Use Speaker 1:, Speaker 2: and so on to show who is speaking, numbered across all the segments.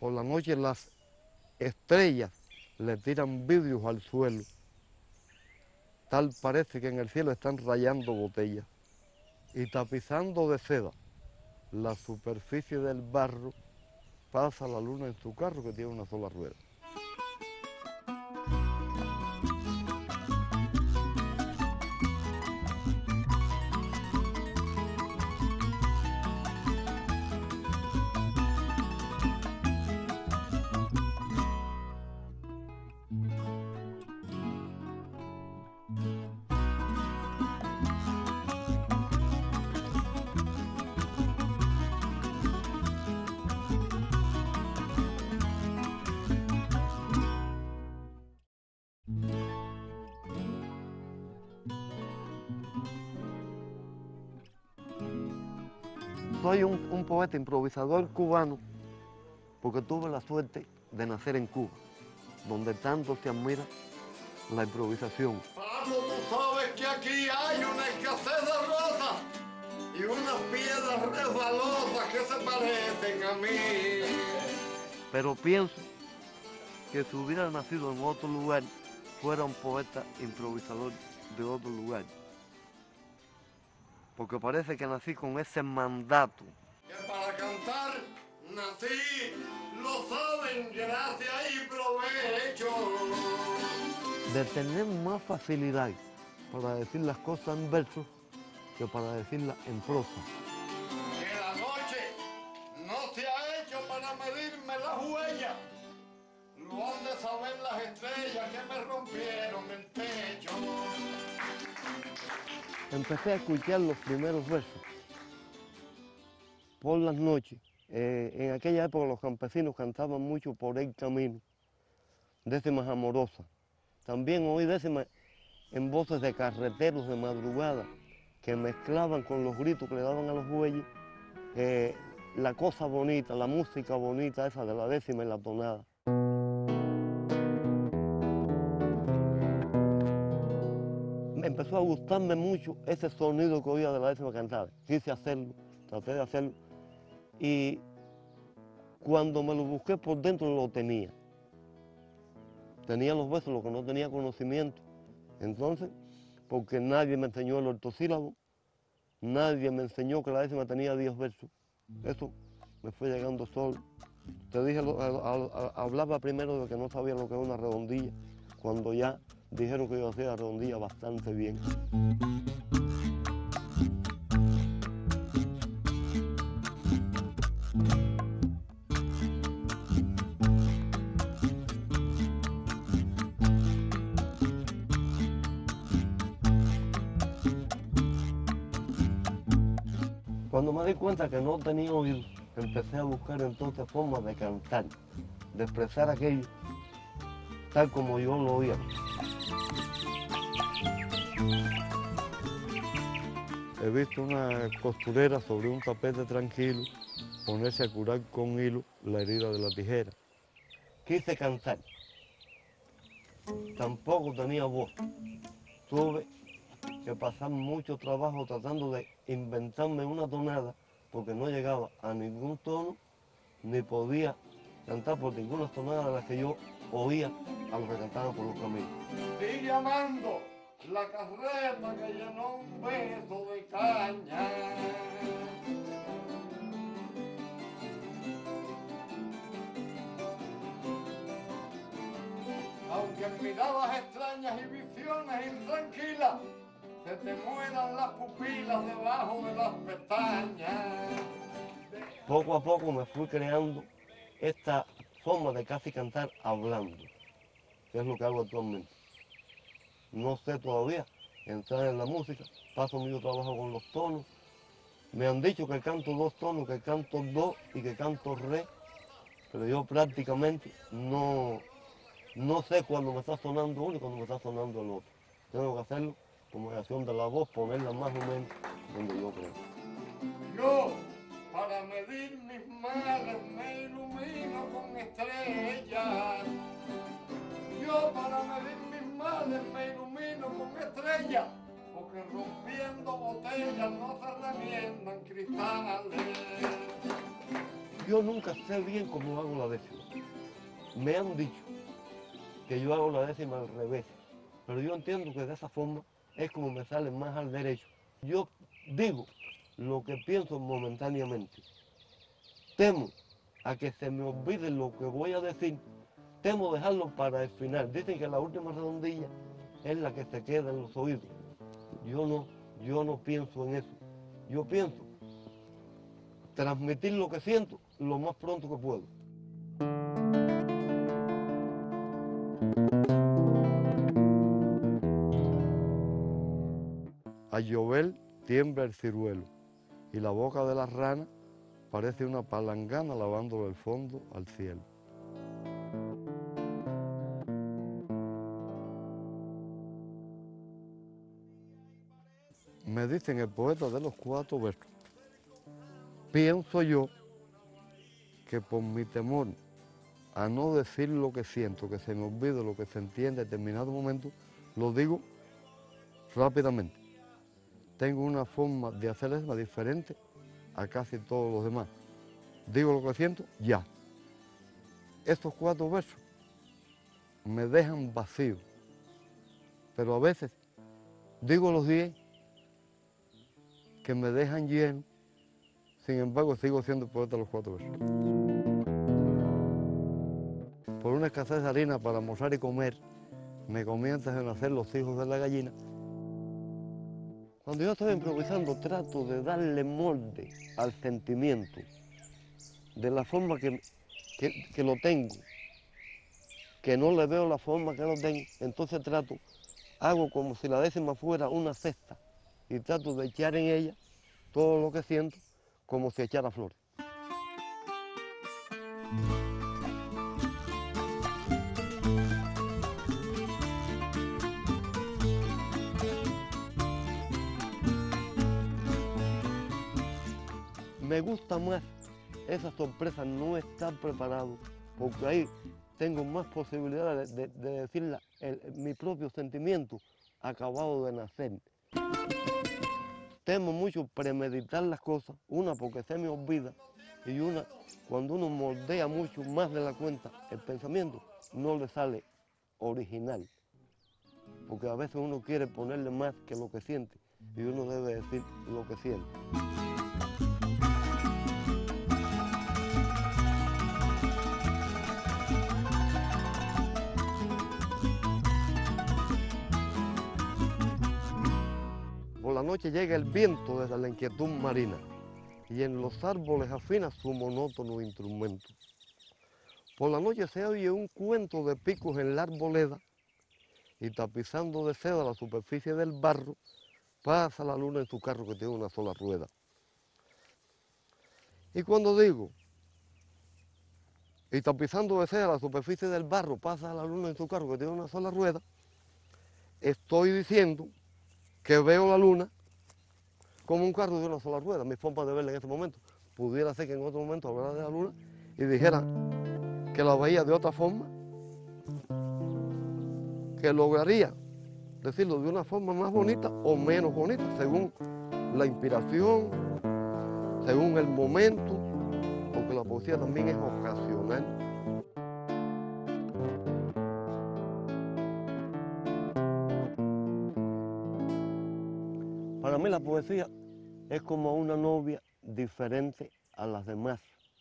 Speaker 1: Por la noche las estrellas le tiran vidrios al suelo. Tal parece que en el cielo están rayando botellas. Y tapizando de seda la superficie del barro, pasa la luna en su carro que tiene una sola rueda. Soy un poeta improvisador cubano porque tuve la suerte de nacer en Cuba, donde tanto se admira la improvisación.
Speaker 2: Pablo, tú sabes que aquí hay una escasez de rosas y unas piedras resbalosas que se parecen a mí.
Speaker 1: Pero pienso que si hubiera nacido en otro lugar, fuera un poeta improvisador de otro lugar. Porque parece que nací con ese mandato.
Speaker 2: Que para cantar nací, lo saben, gracias y provecho.
Speaker 1: De tener más facilidad para decir las cosas en verso que para decirlas en prosa.
Speaker 2: Que la noche no se ha hecho para medirme las huellas. Lo han de saber las estrellas que me rompieron el techo.
Speaker 1: Empecé a escuchar los primeros versos por las noches. En aquella época los campesinos cantaban mucho por el camino, décimas amorosas. También oí décimas en voces de carreteros de madrugada que mezclaban con los gritos que le daban a los bueyes la cosa bonita, la música bonita esa de la décima y la tonada. Me empezó a gustarme mucho ese sonido que oía de la décima cantada. Quise hacerlo, traté de hacerlo y cuando me lo busqué por dentro lo tenía. Tenía los versos, lo que no tenía conocimiento. Entonces, porque nadie me enseñó el ortosílabo, nadie me enseñó que la décima tenía 10 versos. Eso me fue llegando solo. Te dije, hablaba primero de que no sabía lo que era una redondilla, cuando ya dijeron que yo hacía la redondilla bastante bien. Cuando me di cuenta que no tenía oído, empecé a buscar entonces formas de cantar, de expresar aquello tal como yo lo oía. He visto una costurera sobre un tapete tranquilo ponerse a curar con hilo la herida de la tijera. Quise cantar, tampoco tenía voz. Tuve que pasar mucho trabajo tratando de inventarme una tonada porque no llegaba a ningún tono ni podía cantar por ninguna tonada de las que yo oía a los que cantaban por los caminos.
Speaker 2: Sigue amando la carreta que llenó un beso de caña. Aunque en miradas extrañas y visiones intranquilas se te mueran las pupilas debajo de las pestañas.
Speaker 1: Poco a poco me fui creando esta forma de casi cantar hablando, que es lo que hago actualmente. No sé todavía entrar en la música, paso mucho trabajo con los tonos. Me han dicho que canto 2 tonos, que canto do y que canto re, pero yo prácticamente no sé cuándo me está sonando uno y cuándo me está sonando el otro. Tengo que hacerlo como creación de la voz, ponerla más o menos donde yo creo.
Speaker 2: Yo, para medir mis males, me ilumino con estrellas. Yo, para medir mis males, me ilumino con estrellas. Porque rompiendo botellas no se remiendan cristales.
Speaker 1: Yo nunca sé bien cómo hago la décima. Me han dicho que yo hago la décima al revés, pero yo entiendo que de esa forma es como me sale más al derecho. Yo digo lo que pienso momentáneamente. Temo a que se me olvide lo que voy a decir, temo dejarlo para el final. Dicen que la última redondilla es la que se queda en los oídos. Yo no pienso en eso. Yo pienso transmitir lo que siento lo más pronto que puedo. Al llover tiembla el ciruelo y la boca de la rana parece una palangana lavándole el fondo al cielo. Me dicen el poeta de los 4 versos. Pienso yo que por mi temor a no decir lo que siento, que se me olvide lo que sentí en determinado momento, lo digo rápidamente. Tengo una forma de hacer eso diferente a casi todos los demás. Digo lo que siento, ya. Estos 4 versos me dejan vacío, pero a veces digo los 10 que me dejan lleno, sin embargo sigo siendo poeta de los 4 versos. Por una escasez de harina para almorzar y comer, me comienzan a nacer los hijos de la gallina. Cuando yo estoy improvisando trato de darle molde al sentimiento, de la forma que lo tengo, que no le veo la forma que lo tengo, entonces hago como si la décima fuera una cesta y trato de echar en ella todo lo que siento como si echara flores. Me gusta más esa sorpresa, no estar preparado, porque ahí tengo más posibilidades de decir mi propio sentimiento acabado de nacer. Temo mucho premeditar las cosas, una porque se me olvida y una cuando uno moldea mucho más de la cuenta el pensamiento, no le sale original, porque a veces uno quiere ponerle más que lo que siente y uno debe decir lo que siente. Por la noche llega el viento desde la inquietud marina y en los árboles afina su monótono instrumento. Por la noche se oye un cuento de picos en la arboleda y tapizando de seda la superficie del barro pasa la luna en su carro que tiene una sola rueda. Y cuando digo, y tapizando de seda la superficie del barro pasa la luna en su carro que tiene una sola rueda, estoy diciendo que veo la luna como un carro de una sola rueda. Mi forma de verla en este momento pudiera ser que en otro momento hablara de la luna y dijera que la veía de otra forma, que lograría decirlo de una forma más bonita o menos bonita, según la inspiración, según el momento, porque la poesía también es ocasional. Para mí la poesía es como una novia diferente a las demás,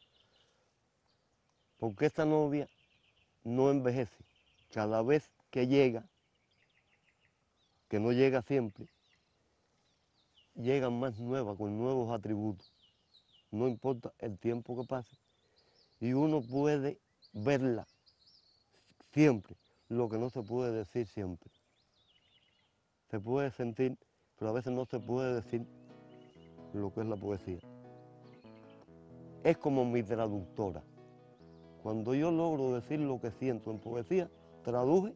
Speaker 1: porque esta novia no envejece. Cada vez que llega, que no llega siempre, llega más nueva, con nuevos atributos. No importa el tiempo que pase. Y uno puede verla siempre, lo que no se puede decir siempre. Se puede sentir, pero a veces no se puede decir lo que es la poesía. Es como mi traductora. Cuando yo logro decir lo que siento en poesía, traduje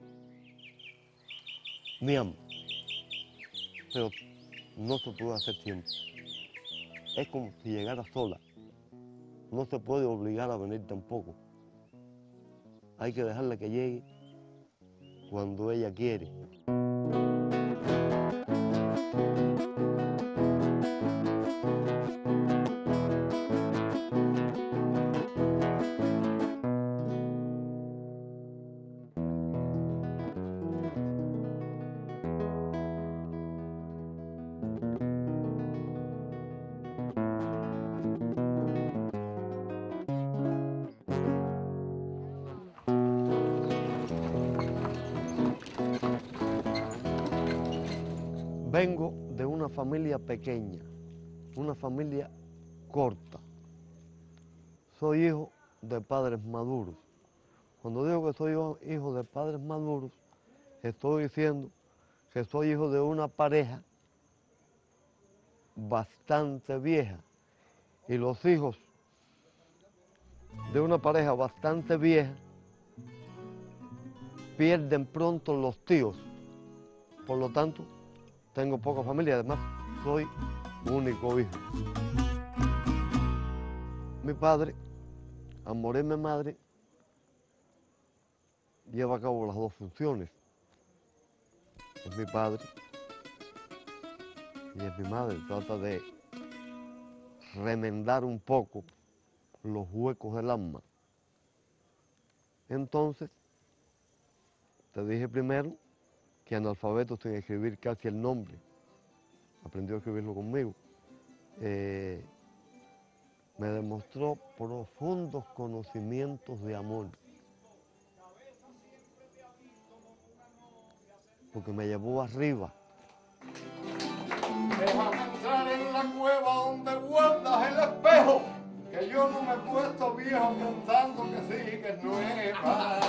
Speaker 1: mi alma. Pero no se puede hacer siempre. Es como si llegara sola. No se puede obligar a venir tampoco. Hay que dejarla que llegue cuando ella quiere. Vengo de una familia pequeña, una familia corta. Soy hijo de padres maduros. Cuando digo que soy hijo de padres maduros, estoy diciendo que soy hijo de una pareja bastante vieja. Y los hijos de una pareja bastante vieja pierden pronto los tíos. Por lo tanto, tengo poca familia, además soy único hijo. Mi padre, al morir mi madre, lleva a cabo las dos funciones. Es mi padre y es mi madre. Trata de remendar un poco los huecos del alma. Entonces, te dije primero que analfabeto sin escribir casi el nombre. Aprendió a escribirlo conmigo. Me demostró profundos conocimientos de amor. Porque me llevó arriba.
Speaker 2: Déjame entrar en la cueva donde guardas el espejo, que yo no me he puesto viejo pensando que sigues nueva.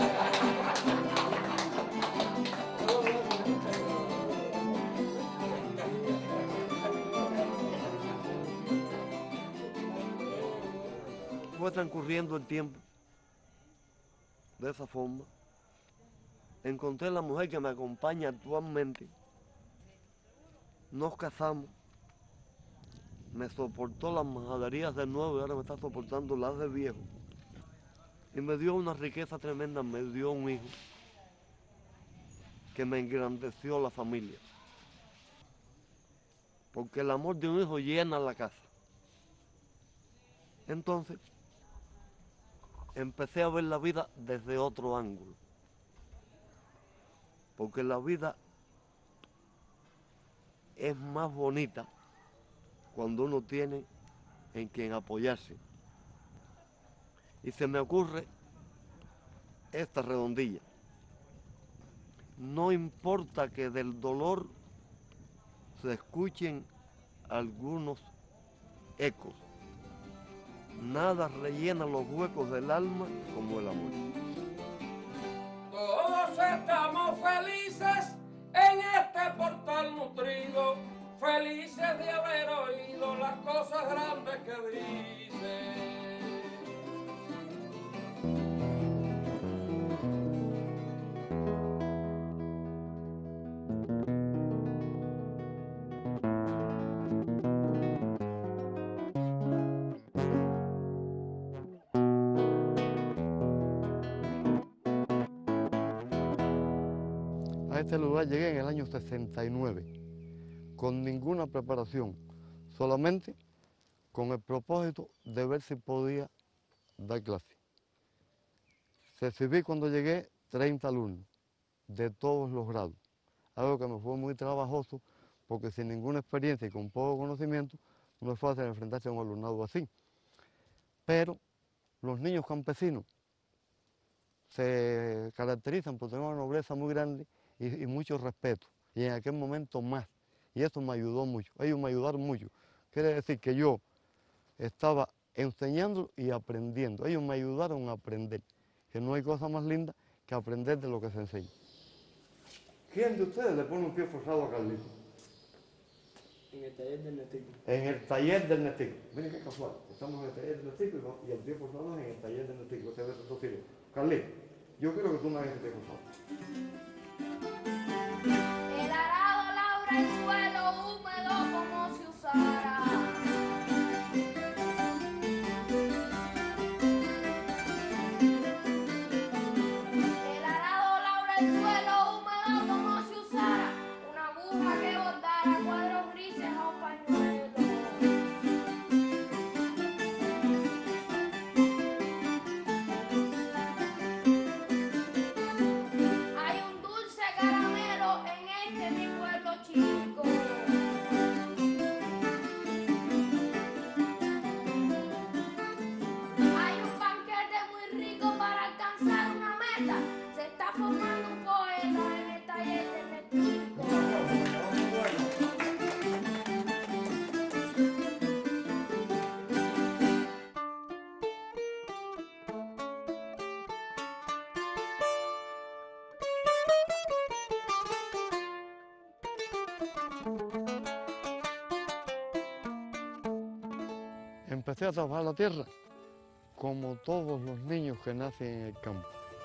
Speaker 1: Fue transcurriendo el tiempo de esa forma. Encontré la mujer que me acompaña actualmente. Nos casamos. Me soportó las majaderías de nuevo y ahora me está soportando las de viejo. Y me dio una riqueza tremenda, me dio un hijo que me engrandeció la familia. Porque el amor de un hijo llena la casa. Entonces, empecé a ver la vida desde otro ángulo. Porque la vida es más bonita cuando uno tiene en quien apoyarse. Y se me ocurre esta redondilla. No importa que del dolor se escuchen algunos ecos. Nada rellena los huecos del alma como el amor.
Speaker 3: Todos estamos felices en este portal nutrido, felices de haber oído las cosas grandes que dice.
Speaker 1: A este lugar llegué en el año 69, con ninguna preparación, solamente con el propósito de ver si podía dar clase. Recibí cuando llegué 30 alumnos de todos los grados, algo que me fue muy trabajoso porque sin ninguna experiencia y con poco conocimiento no es fácil enfrentarse a un alumnado así. Pero los niños campesinos se caracterizan por tener una nobleza muy grande y mucho respeto, y en aquel momento más, y eso me ayudó mucho, ellos me ayudaron mucho. Quiere decir que yo estaba enseñando y aprendiendo, ellos me ayudaron a aprender, que no hay cosa más linda que aprender de lo que se enseña. ¿Quién de ustedes le pone un pie forzado a Carlito?
Speaker 4: En el taller del Netico.
Speaker 1: En el taller del Netico. Miren qué casual, estamos en el taller del Netico y el pie forzado es en el taller del Netico. Carlito, yo quiero que tú me hagas el pie forzado.
Speaker 5: El arado labra el suelo húmedo como si usara. El arado labra el suelo húmedo como si usara una aguja que bordara cuadros grises a un pañuelo. Hay un
Speaker 1: Empecé a trabajar la tierra como todos los niños que nacen en el campo.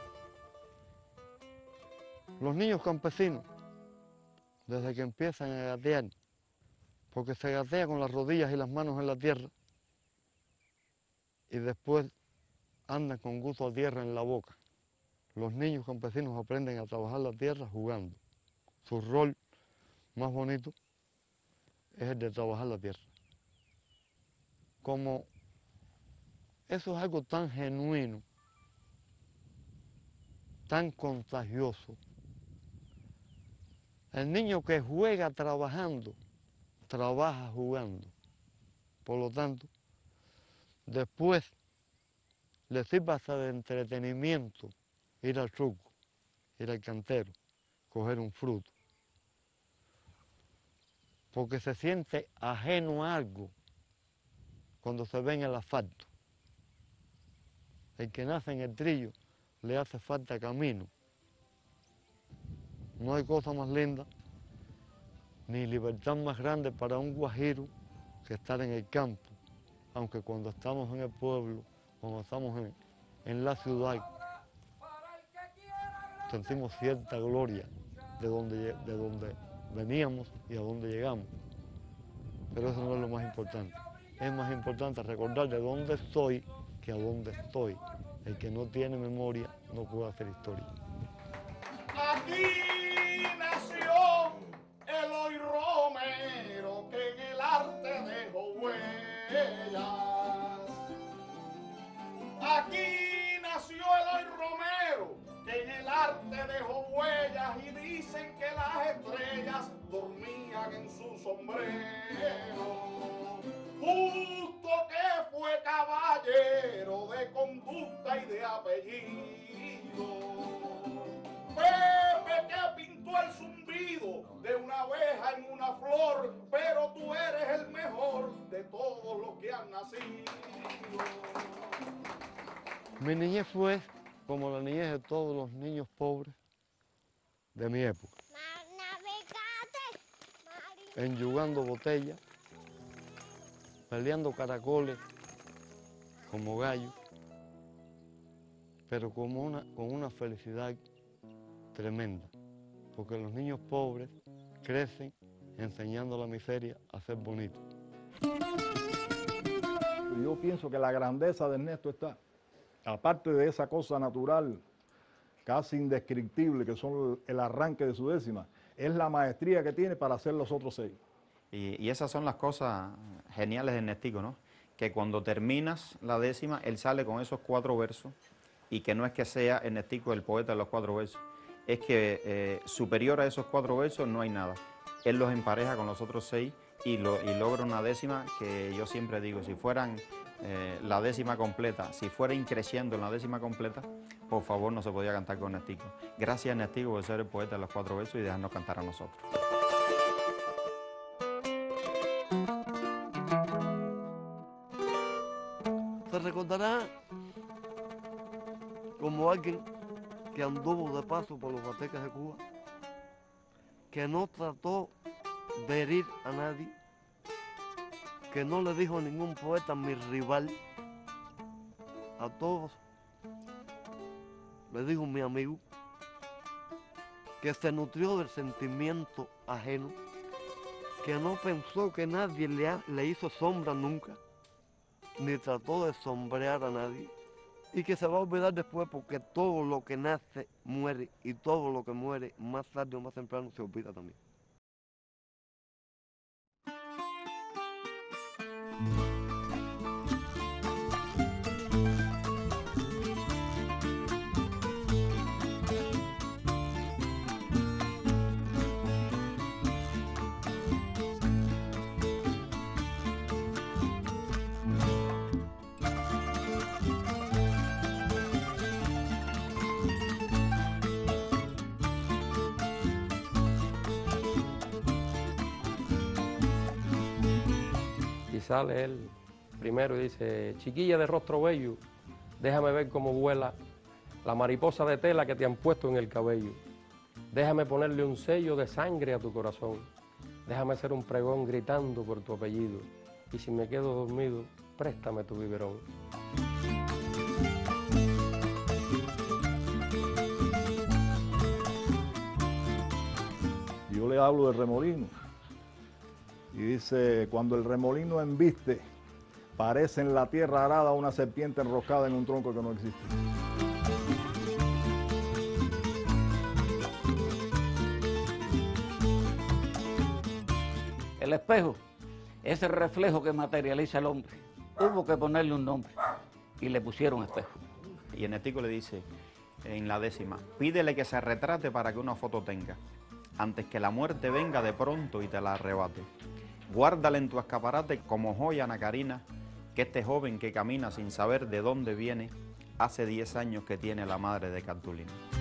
Speaker 1: Los niños campesinos, desde que empiezan a gatear, porque se gatea con las rodillas y las manos en la tierra, y después andan con gusto a tierra en la boca. Los niños campesinos aprenden a trabajar la tierra jugando. Su rol más bonito es el de trabajar la tierra. Como eso es algo tan genuino, tan contagioso. El niño que juega trabajando, trabaja jugando. Por lo tanto, después le sirve hasta de entretenimiento ir al truco, ir al cantero, coger un fruto. Porque se siente ajeno a algo cuando se ve en el asfalto. El que nace en el trillo le hace falta camino. No hay cosa más linda ni libertad más grande para un guajiro que estar en el campo, aunque cuando estamos en el pueblo, cuando estamos en la ciudad, sentimos cierta gloria de donde veníamos y a dónde llegamos. Pero eso no es lo más importante. Es más importante recordar de dónde estoy que a dónde estoy. El que no tiene memoria no puede hacer historia.
Speaker 2: Aquí nació Eloy Romero, que en el arte dejó huellas. Aquí nació Eloy Romero, que en el arte dejó huellas, y dicen que las estrellas dormían en su sombrero. Justo que fue caballero de conducta y de apellido. Pepe que pintó el zumbido de una abeja en una flor, pero tú eres el mejor de todos los que han nacido.
Speaker 1: Mi niñez fue como la niñez de todos los niños pobres de mi época. Enyugando botellas, peleando caracoles como gallos, pero con una felicidad tremenda, porque los niños pobres crecen enseñando la miseria a ser bonitos.
Speaker 6: Yo pienso que la grandeza de Ernesto está, aparte de esa cosa natural, casi indescriptible, que son el arranque de su décima, es la maestría que tiene para hacer los otros 6.
Speaker 7: Y esas son las cosas geniales de Ernestico, ¿no? Que cuando terminas la décima, él sale con esos 4 versos, y que no es que sea Ernestico el poeta de los 4 versos, es que superior a esos 4 versos no hay nada. Él los empareja con los otros 6 y logra una décima que yo siempre digo, si fueran la décima completa, si fuera increciendo en la décima completa, por favor no se podía cantar con Ernestico. Gracias Ernestico por ser el poeta de los 4 versos y dejarnos cantar a nosotros.
Speaker 1: Se recordará como alguien que anduvo de paso por los batecas de Cuba, que no trató de herir a nadie, que no le dijo a ningún poeta mi rival, a todos le dijo mi amigo, que se nutrió del sentimiento ajeno, que no pensó que nadie le hizo sombra nunca, ni trató de sombrear a nadie, y que se va a olvidar después porque todo lo que nace muere, y todo lo que muere más tarde o más temprano se olvida también.
Speaker 3: Y sale él primero y dice: chiquilla de rostro bello, déjame ver cómo vuela la mariposa de tela que te han puesto en el cabello. Déjame ponerle un sello de sangre a tu corazón. Déjame hacer un pregón gritando por tu apellido, y si me quedo dormido, préstame tu biberón.
Speaker 6: Yo le hablo del remolino. Y dice, cuando el remolino embiste, parece en la tierra arada una serpiente enroscada en un tronco que no existe.
Speaker 8: El espejo es el reflejo que materializa al hombre. Hubo que ponerle un nombre y le pusieron espejo.
Speaker 7: Y Ernestico le dice en la 10ª, pídele que se retrate para que una foto tenga, antes que la muerte venga de pronto y te la arrebate. Guárdala en tu escaparate como joya nacarina, que este joven que camina sin saber de dónde viene, hace 10 años que tiene la madre de cartulina.